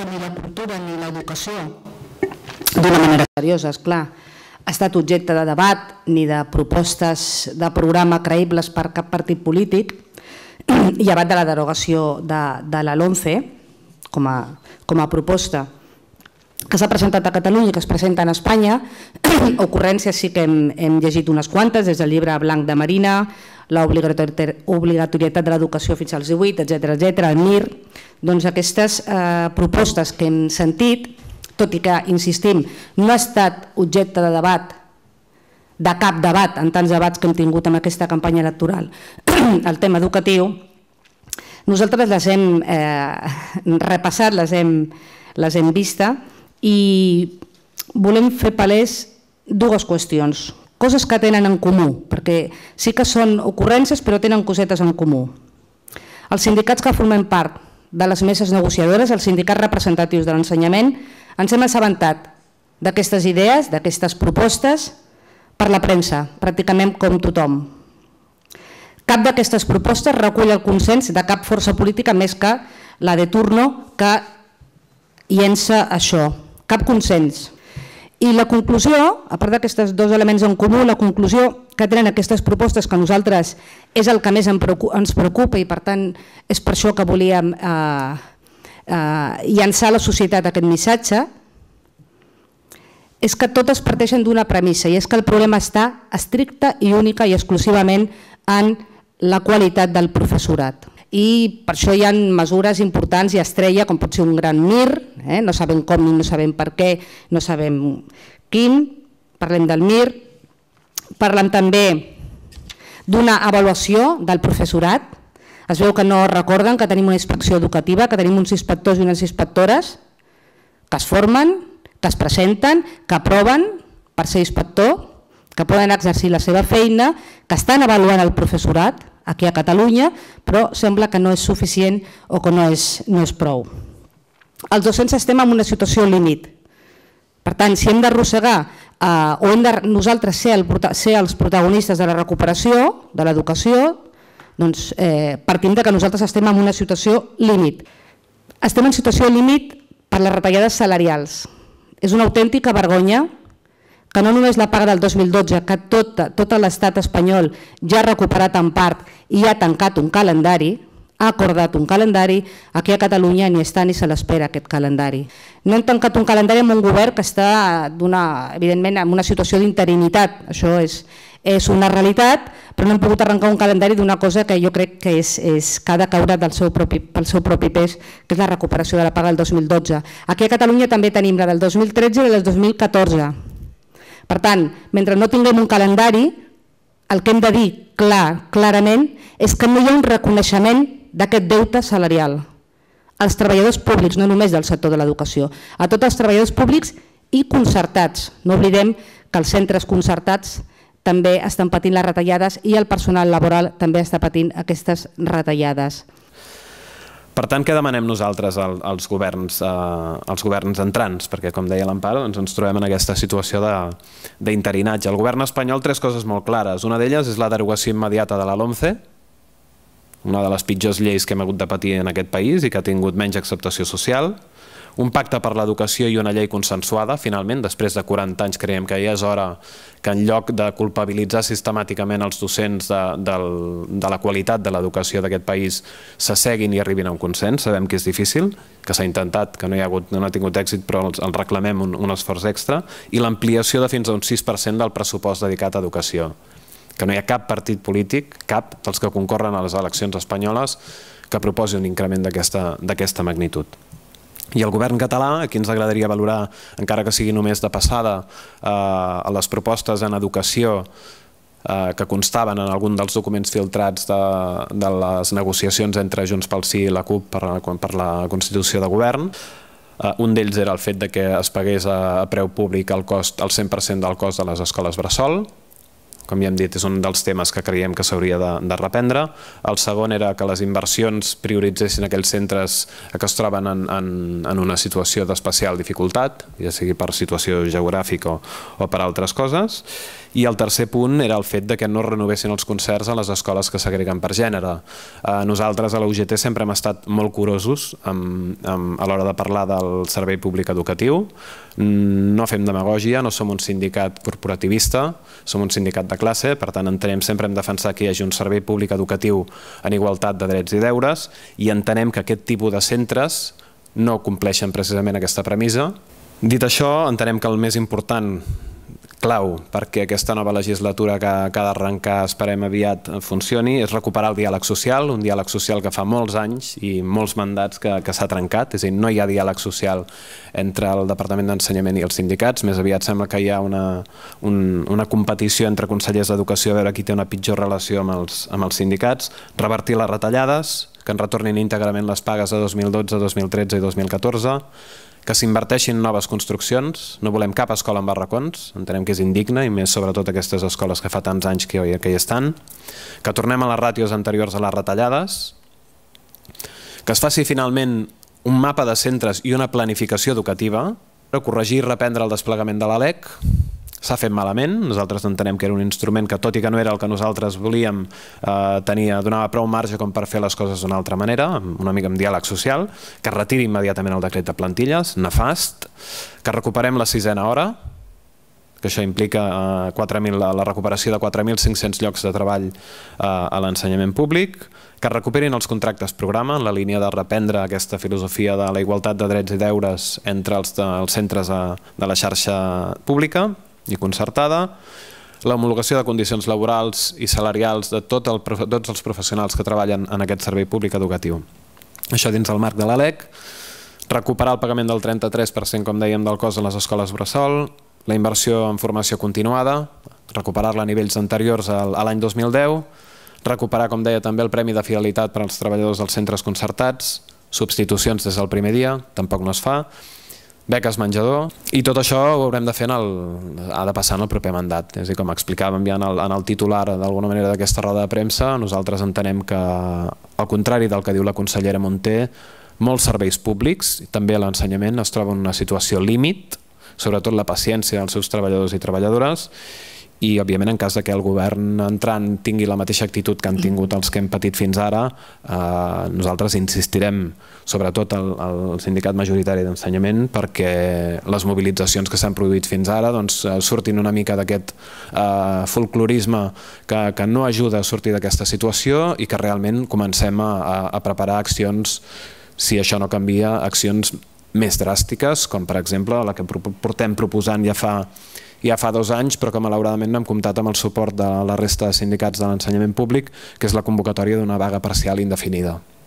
ni la cultura ni l'educació, d'una manera seriosa, esclar, ha estat objecte de debat ni de propostes de programa creïbles per cap partit polític, llevat de la derogació de la LOMCE com a proposta que s'ha presentat a Catalunya i que es presenta en Espanya. Ocurrències sí que hem llegit unes quantes, des del llibre blanc de Marina, l'obligatorietat de l'educació fins als 18, etc., el MIR. Doncs aquestes propostes que hem sentit, tot i que, insistim, no ha estat objecte de debat, de cap debat, en tants debats que hem tingut en aquesta campanya electoral, el tema educatiu, nosaltres les hem repassat, les hem vista i volem fer palès dues qüestions, coses que tenen en comú, perquè sí que són ocurrències però tenen cosetes en comú. Els sindicats que formem part de les meses negociadores, els sindicats representatius de l'ensenyament, ens hem assabentat d'aquestes idees, d'aquestes propostes, per la premsa, pràcticament com tothom. Cap d'aquestes propostes recull el consens de cap força política més que la de turno que llença això. Cap consens. I la conclusió, a part d'aquests dos elements en comú, la conclusió que tenen aquestes propostes, que a nosaltres és el que més ens preocupa i per tant és per això que volíem llançar a la societat aquest missatge, és que totes parteixen d'una premissa i és que el problema està estricta i única i exclusivament en la qualitat del professorat. I per això hi ha mesures importants i estrella, com pot ser un gran MIR, no sabem com ni no sabem per què, no sabem quin, parlem del MIR, parlem també d'una avaluació del professorat. Es veu que no recorden que tenim una inspecció educativa, que tenim uns inspectors i unes inspectores que es formen, que es presenten, que aproven per ser inspector, que poden exercir la seva feina, que estan avaluant el professorat aquí a Catalunya, però sembla que no és suficient o que no és prou. Els docents estem en una situació límit. Per tant, si hem d'arrossegar o hem de nosaltres ser els protagonistes de la recuperació de l'educació, doncs partim que nosaltres estem en una situació límit. Estem en situació límit per les retallades salarials. És una autèntica vergonya que no només la paga del 2012, que tot l'estat espanyol ja ha recuperat en part i ha tancat un calendari, ha acordat un calendari, aquí a Catalunya ni està ni se l'espera aquest calendari. No hem tancat un calendari amb un govern que està, evidentment, en una situació d'interinitat. Això és una realitat, però no hem pogut arrencar un calendari d'una cosa que jo crec que ha de caure pel seu propi pes, que és la recuperació de la paga del 2012. Aquí a Catalunya també tenim la del 2013 i la del 2014. Per tant, mentre no tinguem un calendari, el que hem de dir clarament és que no hi ha un reconeixement d'aquest deute salarial als treballadors públics, no només del sector de l'educació, a tots els treballadors públics i concertats. No oblidem que els centres concertats també estan patint les retallades i el personal laboral també està patint aquestes retallades. Per tant, què demanem nosaltres als governs entrants? Perquè, com deia l'Amparo, ens trobem en aquesta situació d'interinatge. El govern espanyol, tres coses molt clares. Una d'elles és la derogació immediata de la LOMCE, una de les pitjors lleis que hem hagut de patir en aquest país i que ha tingut menys acceptació social. Un pacte per l'educació i una llei consensuada, finalment, després de 40 anys creiem que ja és hora que en lloc de culpabilitzar sistemàticament els docents de la qualitat de l'educació d'aquest país s'asseguin i arribin a un consens. Sabem que és difícil, que s'ha intentat, que no ha tingut èxit, però els reclamem un esforç extra, i l'ampliació de fins a un 6% del pressupost dedicat a educació. Que no hi ha cap partit polític, cap dels que concorren a les eleccions espanyoles, que proposi un increment d'aquesta magnitud. I el govern català, aquí ens agradaria valorar, encara que sigui només de passada, a les propostes en educació que constaven en algun dels documents filtrats de les negociacions entre Junts pel Sí i la CUP per la Constitució de Govern. Un d'ells era el fet que es pagués a preu públic el 100% del cost de les escoles bressol. Com ja hem dit, és un dels temes que creiem que s'hauria de reprendre. El segon era que les inversions prioritzessin aquells centres que es troben en una situació d'especial dificultat, ja sigui per situació geogràfica o per altres coses. I el tercer punt era el fet que no renovessin els concerts a les escoles que segreguen per gènere. Nosaltres a la UGT sempre hem estat molt curosos a l'hora de parlar del servei públic educatiu. No fem demagògia, no som un sindicat corporativista, som un sindicat de classe, per tant entenem, sempre hem defensat que hi hagi un servei públic educatiu en igualtat de drets i deures i entenem que aquest tipus de centres no compleixen precisament aquesta premissa. Dit això, entenem que el més important, clau, perquè aquesta nova legislatura que ha d'arrencar, esperem aviat, funcioni, és recuperar el diàleg social, un diàleg social que fa molts anys i molts mandats que s'ha trencat, és a dir, no hi ha diàleg social entre el Departament d'Ensenyament i els sindicats, més aviat sembla que hi ha una competició entre consellers d'Educació a veure qui té una pitjor relació amb els sindicats, revertir les retallades, que ens retornin íntegrament les pagues de 2012, 2013 i 2014, que s'inverteixin en noves construccions, no volem cap escola en barracons, entenem que és indigne, i més sobretot aquestes escoles que fa tants anys que hi estan, que tornem a les ràtios anteriors a les retallades, que es faci finalment un mapa de centres i una planificació educativa, per corregir i reprendre el desplegament de la LEC. S'ha fet malament, nosaltres entenem que era un instrument que, tot i que no era el que nosaltres volíem, donava prou marge com per fer les coses d'una altra manera, una mica amb diàleg social, que es retiri immediatament el decret de plantilles, nefast, que recuperem la sisena hora, que això implica la recuperació de 4.500 llocs de treball a l'ensenyament públic, que recuperin els contractes programa en la línia de reprendre aquesta filosofia de la igualtat de drets i deures entre els centres de la xarxa pública i concertada, l'homologació de condicions laborals i salarials de tots els professionals que treballen en aquest servei públic educatiu. Això dins del marc de la LEC, recuperar el pagament del 33%, com dèiem, del cost de les escoles bressol, la inversió en formació continuada, recuperar-la a nivells anteriors a l'any 2010, recuperar, com deia, també el premi de fidelitat per als treballadors dels centres concertats, substitucions des del primer dia, tampoc no es fa, beques menjador, i tot això ho haurem de fer, ha de passar en el proper mandat. És a dir, com explicàvem ja en el titular d'alguna manera d'aquesta roda de premsa, nosaltres entenem que, al contrari del que diu la consellera Munté, molts serveis públics, també l'ensenyament, es troba en una situació límit, sobretot la paciència dels seus treballadors i treballadores, i òbviament en cas que el govern entrant tingui la mateixa actitud que han tingut els que hem patit fins ara, nosaltres insistirem, sobretot el sindicat majoritari d'ensenyament, perquè les mobilitzacions que s'han produït fins ara surtin una mica d'aquest folclorisme que no ajuda a sortir d'aquesta situació i que realment comencem a preparar accions, si això no canvia, accions més dràstiques, com per exemple la que portem proposant ja fa 2 anys, però que malauradament no hem comptat amb el suport de la resta de sindicats de l'ensenyament públic, que és la convocatòria d'una vaga parcial indefinida.